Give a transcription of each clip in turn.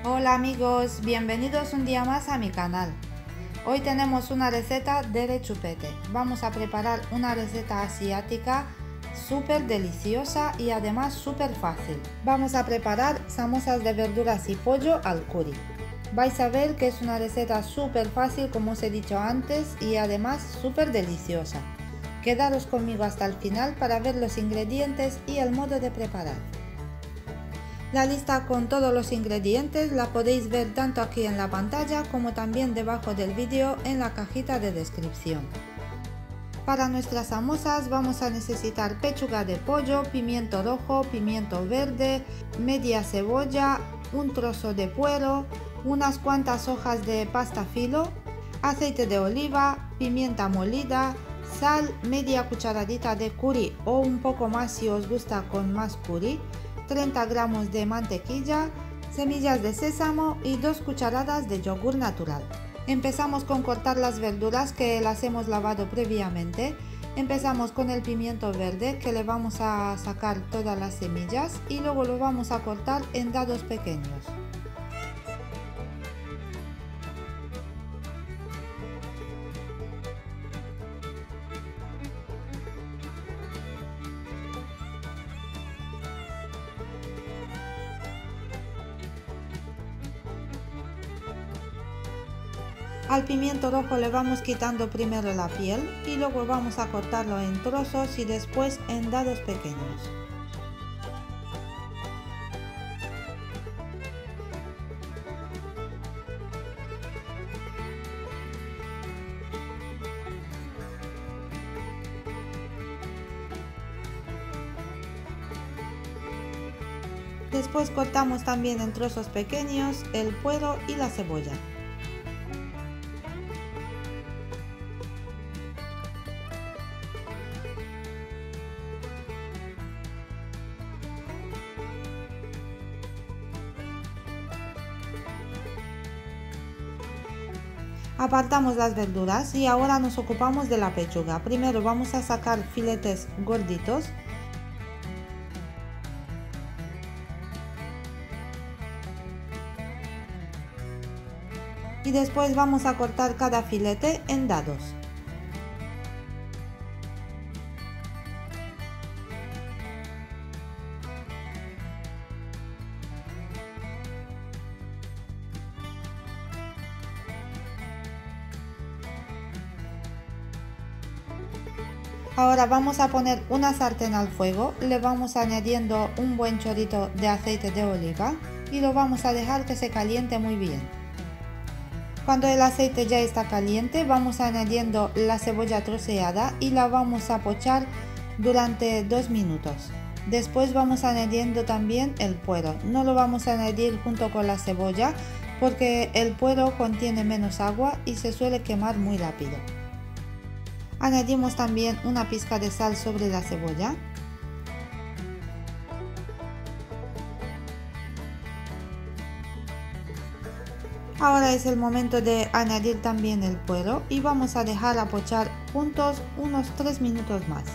Hola amigos, bienvenidos un día más a mi canal. Hoy tenemos una receta de rechupete. Vamos a preparar una receta asiática súper deliciosa y además súper fácil. Vamos a preparar samosas de verduras y pollo al curry. Vais a ver que es una receta súper fácil, como os he dicho antes, y además súper deliciosa. Quedaros conmigo hasta el final para ver los ingredientes y el modo de preparar. La lista con todos los ingredientes la podéis ver tanto aquí en la pantalla como también debajo del vídeo en la cajita de descripción. Para nuestras samosas vamos a necesitar pechuga de pollo, pimiento rojo, pimiento verde, media cebolla, un trozo de puero, unas cuantas hojas de pasta filo, aceite de oliva, pimienta molida, sal, media cucharadita de curry o un poco más si os gusta con más curry, 30 gramos de mantequilla, semillas de sésamo y 2 cucharadas de yogur natural. Empezamos con cortar las verduras que las hemos lavado previamente. Empezamos con el pimiento verde, que le vamos a sacar todas las semillas y luego lo vamos a cortar en dados pequeños. Al pimiento rojo le vamos quitando primero la piel y luego vamos a cortarlo en trozos y después en dados pequeños. Después cortamos también en trozos pequeños el puero y la cebolla. Apartamos las verduras y ahora nos ocupamos de la pechuga. Primero vamos a sacar filetes gorditos. Y después vamos a cortar cada filete en dados. Ahora vamos a poner una sartén al fuego, le vamos añadiendo un buen chorrito de aceite de oliva y lo vamos a dejar que se caliente muy bien. Cuando el aceite ya está caliente vamos añadiendo la cebolla troceada y la vamos a pochar durante 2 minutos. Después vamos añadiendo también el puero, no lo vamos a añadir junto con la cebolla porque el puero contiene menos agua y se suele quemar muy rápido. Añadimos también una pizca de sal sobre la cebolla. Ahora es el momento de añadir también el puero y vamos a dejar a pochar juntos unos 3 minutos más.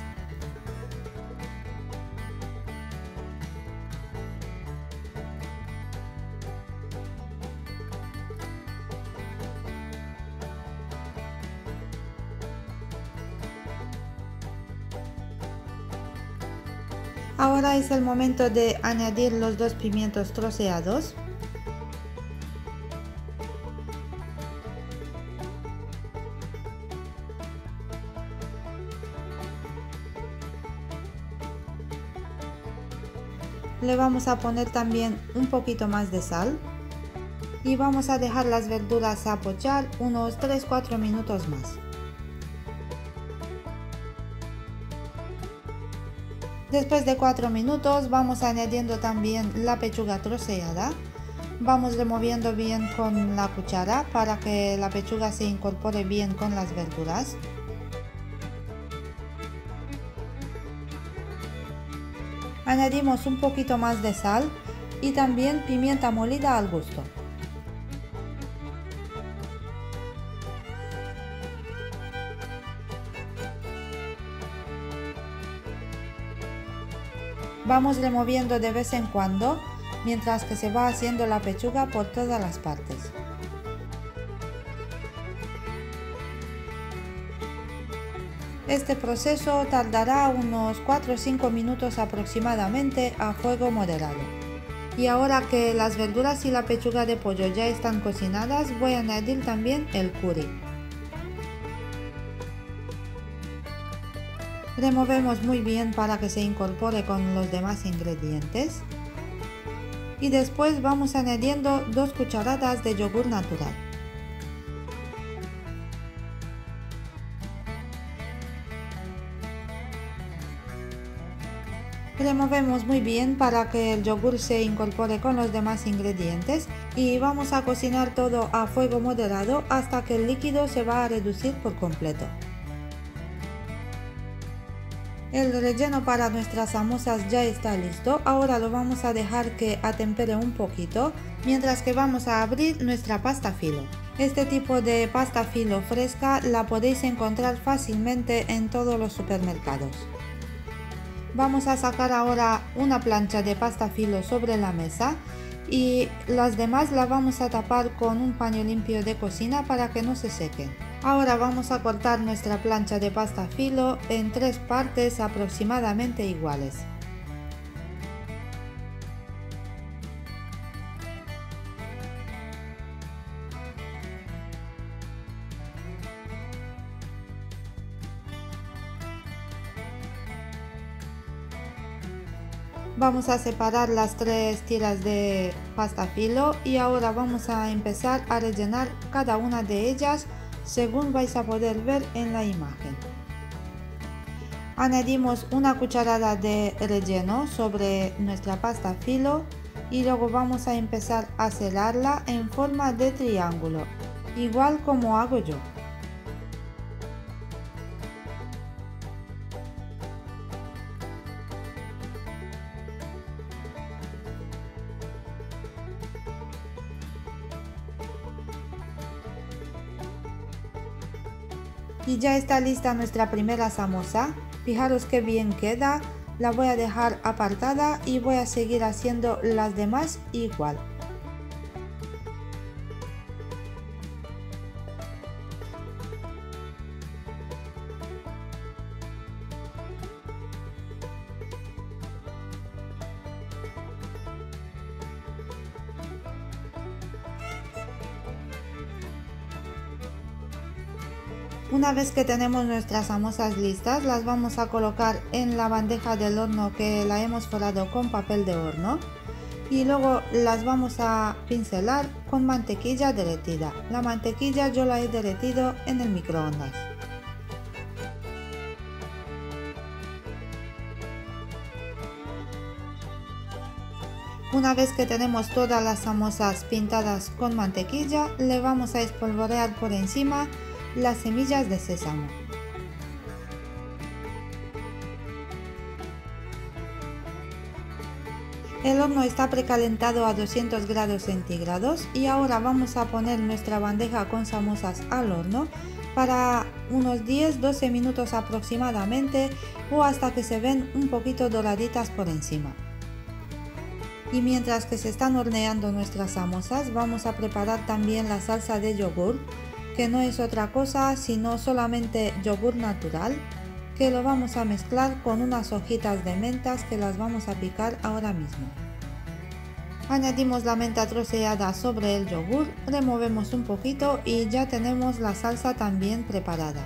Ahora es el momento de añadir los 2 pimientos troceados. Le vamos a poner también un poquito más de sal y vamos a dejar las verduras a pochar unos 3-4 minutos más. Después de 4 minutos vamos añadiendo también la pechuga troceada. Vamos removiendo bien con la cuchara para que la pechuga se incorpore bien con las verduras. Añadimos un poquito más de sal y también pimienta molida al gusto. Vamos removiendo de vez en cuando mientras que se va haciendo la pechuga por todas las partes. Este proceso tardará unos 4 o 5 minutos aproximadamente a fuego moderado. Y ahora que las verduras y la pechuga de pollo ya están cocinadas, voy a añadir también el curry. Removemos muy bien para que se incorpore con los demás ingredientes. Y después vamos añadiendo 2 cucharadas de yogur natural. Removemos muy bien para que el yogur se incorpore con los demás ingredientes y vamos a cocinar todo a fuego moderado hasta que el líquido se va a reducir por completo. El relleno para nuestras samosas ya está listo, ahora lo vamos a dejar que atempere un poquito, mientras que vamos a abrir nuestra pasta filo. Este tipo de pasta filo fresca la podéis encontrar fácilmente en todos los supermercados. Vamos a sacar ahora una plancha de pasta filo sobre la mesa y las demás las vamos a tapar con un paño limpio de cocina para que no se sequen. Ahora vamos a cortar nuestra plancha de pasta filo en 3 partes aproximadamente iguales. Vamos a separar las 3 tiras de pasta filo y ahora vamos a empezar a rellenar cada una de ellas según vais a poder ver en la imagen. Añadimos una cucharada de relleno sobre nuestra pasta filo y luego vamos a empezar a cerrarla en forma de triángulo, igual como hago yo. Y ya está lista nuestra primera samosa. Fijaros qué bien queda. La voy a dejar apartada y voy a seguir haciendo las demás igual. Una vez que tenemos nuestras samosas listas, las vamos a colocar en la bandeja del horno que la hemos forrado con papel de horno y luego las vamos a pincelar con mantequilla derretida. La mantequilla yo la he derretido en el microondas. Una vez que tenemos todas las samosas pintadas con mantequilla, le vamos a espolvorear por encima las semillas de sésamo. El horno está precalentado a 200 grados centígrados y ahora vamos a poner nuestra bandeja con samosas al horno para unos 10-12 minutos aproximadamente o hasta que se ven un poquito doraditas por encima. Y mientras que se están horneando nuestras samosas, vamos a preparar también la salsa de yogur, que no es otra cosa sino solamente yogur natural, que lo vamos a mezclar con unas hojitas de mentas que las vamos a picar ahora mismo. Añadimos la menta troceada sobre el yogur, removemos un poquito y ya tenemos la salsa también preparada.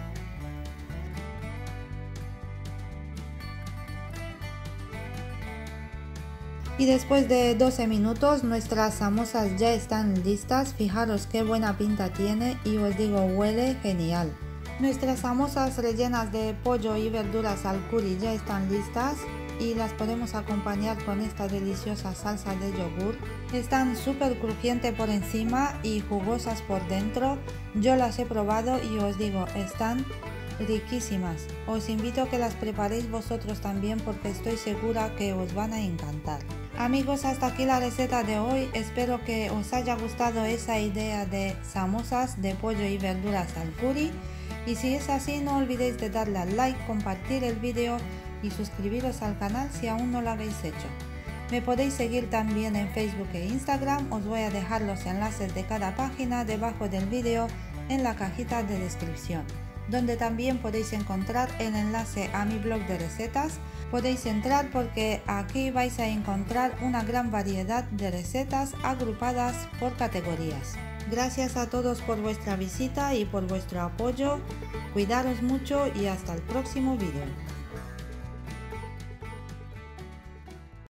Y después de 12 minutos nuestras samosas ya están listas. Fijaros qué buena pinta tiene y os digo, huele genial. Nuestras samosas rellenas de pollo y verduras al curry ya están listas y las podemos acompañar con esta deliciosa salsa de yogur. Están súper crujientes por encima y jugosas por dentro. Yo las he probado y os digo, están riquísimas. Os invito a que las preparéis vosotros también porque estoy segura que os van a encantar. Amigos, hasta aquí la receta de hoy. Espero que os haya gustado esa idea de samosas de pollo y verduras al curry. Y si es así, no olvidéis de darle al like, compartir el vídeo y suscribiros al canal si aún no lo habéis hecho. Me podéis seguir también en Facebook e Instagram, os voy a dejar los enlaces de cada página debajo del vídeo en la cajita de descripción, donde también podéis encontrar el enlace a mi blog de recetas. Podéis entrar porque aquí vais a encontrar una gran variedad de recetas agrupadas por categorías. Gracias a todos por vuestra visita y por vuestro apoyo. Cuidaros mucho y hasta el próximo vídeo.